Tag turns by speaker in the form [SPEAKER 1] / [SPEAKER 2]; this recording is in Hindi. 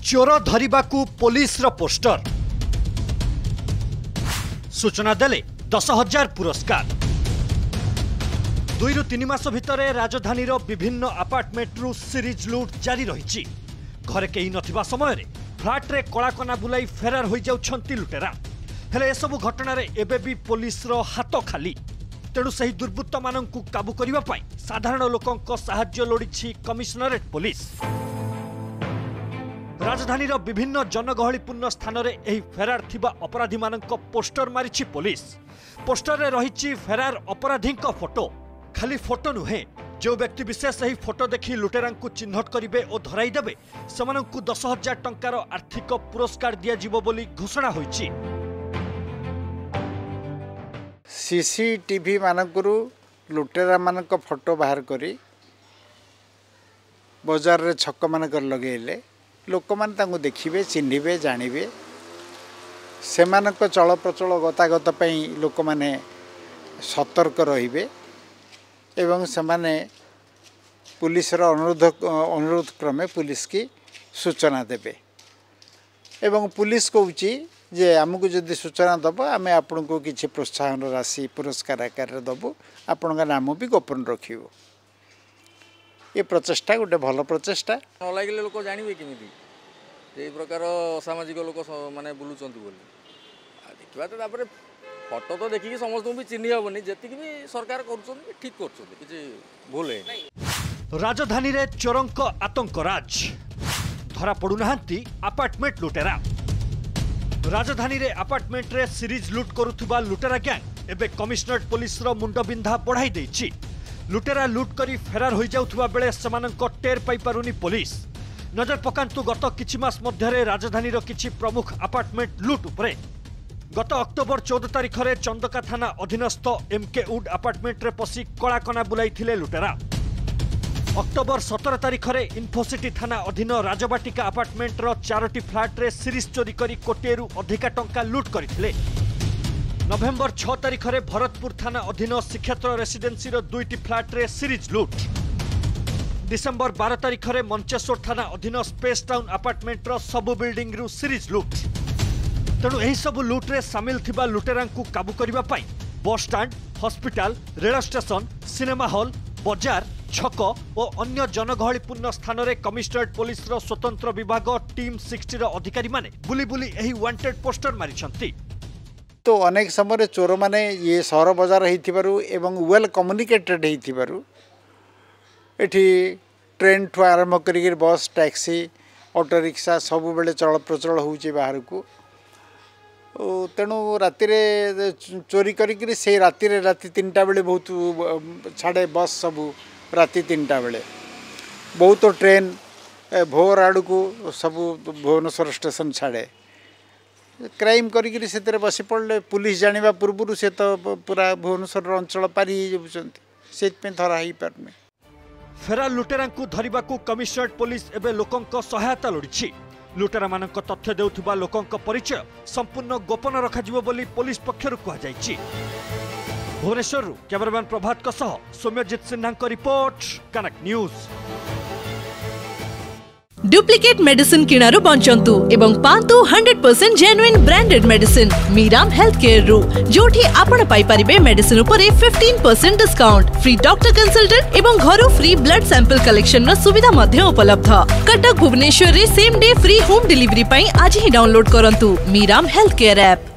[SPEAKER 1] चोर धरिबाकू पुलिस रो पोस्टर सूचना देले 10,000 पुरस्कार। 2 ରୁ 3 मास भितर राजधानी विभिन्न अपार्टमेंट रु सीरीज लूट जारी रही। घरे कई नथिबा समय रे फ्लैट रे कलाकना बुलाई फेरार हो जाउछंती लुटेरा। हेले एसबु घटना रे एबे भी पुलिस रो हाथ खाली। तेणु सही दुर्बृत्त माननकु काबू करिबा पई साधारण लोकंक सहाय्य लोडिछि कमिशनरेट पुलिस। राजधानी विभिन्न जनगहलीपूर्ण स्थान में एही फेरार थिबा अपराधी मानक पोस्टर मारिछि पुलिस। पोस्टर रे रहिछि फेरार अपराधी फोटो। खाली फोटो नुहे, जो व्यक्ति विशेष एही फोटो देखि लुटेरांकु चिन्हट करिवे और धराई देबे सेमानंकु 10,000 टंकार आर्थिक पुरस्कार दिया जिवो बोली घोषणा होइछि।
[SPEAKER 2] सीसीटीवी मानकरू लुटेरा मानक फोटो बाहर करी बाजार रे छक मानक लगेले लोक मान तांको देखिबे, चिन्हिबे, जानिबे। सेमानक चल प्रचल गतागत पई लोक माने सतर्क रहिबे एवं सेमाने पुलिस रो अनुरोध क्रमे पुलिस की सूचना देबे एवं पुलिस कहूची जे आमको जदि सूचना दब आम आपण को किसी प्रोत्साहन राशि पुरस्कार आकार दबु, आपण नाम भी गोपन रखिबो। ये प्रचेषा गोटे भल प्रचेषा
[SPEAKER 3] न लगे लोक जानवे केमी ये प्रकार असामाजिक लोक माने बुलूचंती बोली देखा तो फोटो तो देखिए समस्त भी चिन्ह हेनी जी भी सरकार कर ठीक कर भूल है।
[SPEAKER 1] राजधानी रे चोरंक आतंक राज धरा पड़ुना अपार्टमेंट लुटेरा। राजधानी रे अपार्टमेंट रे सीरीज लुट करुवा लुटेरा गैंग एबे कमिशनरेट पुलिस रो मुंडबिंधा बढ़ाई देछि। लुटेरा लुट करी फेरार हो जाउथुवा बेले समानंक टेर पाई पारुनी पुलिस। नजर पकांतु गत किछि मास मध्यरे राजधानी रो किछि प्रमुख अपार्टमेंट लुट उपरे। गत अक्टोबर 14 तारिख रे चंदका थाना अधीनस्थ एमके वुड अपार्टमेंट रे पसी कलाकना बुलाइथिले लुटेरा। अक्टोबर 17 तारिख रे इन्फोसिटी थाना अधीन राजबाटिका अपार्टमेंट रो 4टी फ्लैट रे सीरीज चोरी करी कोटिएरु अधिका टंका लुट करथिले। नवेम्बर 6 तारिख रे भरतपुर थाना अधीन श्रीक्षेत्र रेसिडेंसी रो 2टी फ्लैट रे सीरीज लुट। डिसेम्बर 12 तारिख रे मंचेश्वर थाना अधीन स्पेस टाउन अपार्टमेंट रो सबु बिल्डिंग रु सीरीज लुट। तेणु एही सबु लुट रे सामिल थिबा लुटेरांकु काबू करिबा पई bus stand, hospital, rail station, cinema hall, बाजार, छक और अन्य जनगहलीपूर्ण स्थान में कमिशनरेट पुलिस रो स्वतंत्र विभाग टीम 60 रो अधिकारी माने बुली बुली एही वांटेड पोस्टर मारिछंती।
[SPEAKER 2] तो अनेक समय चोर माने ये सहर बाजार होइथिबारु एवं वेल कम्युनिकेटेड होइथिबारु एठी ट्रेन ठु आरंभ करी बस, टैक्सी, ऑटो रिक्शा सब बेले चल प्रचल होउची बाहर को। तेणु राति चोरी करी से राति 3टा बेले बहुत छाड़े बस सबू राति 3टा बेले बहुत ट्रेन भोर आड़ को सबू भुवनेश्वर स्टेशन छाड़े क्राइम करी से बसी पड़े पुलिस जानिबा पूर्व से तो पूरा भुवनेश्वर अंचल पारी से धरा ही पारने।
[SPEAKER 1] फेरार लुटेरांकु धरिबाकू कमिशनरेट पुलिस एबे लोकंक सहायता लोडिछि। लुटेरा मानक तथ्य देउथुबा लोकंक परिचय संपूर्ण गोपन रखाजिबो बोली पुलिस पक्षरु कहा जायछि। भुवनेश्वर कैमरामैन प्रभात सह Soumyajit Sinha report, Kanak news.
[SPEAKER 4] Duplicate medicine किणारु बंचंतु एवं पांतु 100% जेन्युइन ब्रांडेड मेडिसिन मीराम हेल्थ केयर रु जोठी आपण पाई परिबे मेडिसिन उपरे 15% डिस्काउंट, फ्री डॉक्टर कंसल्टेंट एवं घरु फ्री ब्लड सैंपल कलेक्शन रो सुविधा मध्य उपलब्ध। कटक भुवनेश्वर रे same day free home delivery पई आज ही डाउनलोड करंतु मीराम हेल्थ केयर ऐप।